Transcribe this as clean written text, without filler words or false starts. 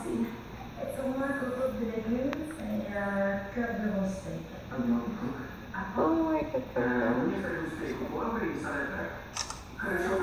It's a local food de légumes et cœur de mon steak. Oh my god.